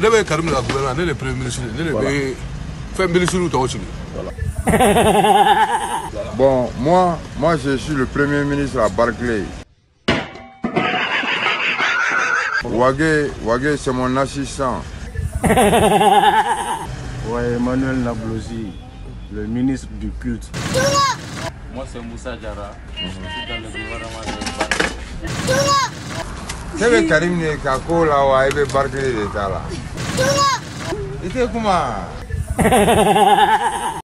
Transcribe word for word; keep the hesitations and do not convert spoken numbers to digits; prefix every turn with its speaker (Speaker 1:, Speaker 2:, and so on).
Speaker 1: ne vais Karim la gouvernement, ne le premier ministre, ne le fait ministre ou toi.
Speaker 2: Bon, moi, moi je suis le premier ministre à Barclay. Wagé, Wagé c'est mon assistant.
Speaker 3: Ouais, Emmanuel Nablosi, le ministre du culte.
Speaker 4: Moi c'est Moussa Diarra, je suis dans le gouvernement de Barclay.
Speaker 2: C'est le Karim ne kako la wa ebe Barclay de tala. Ite kuma.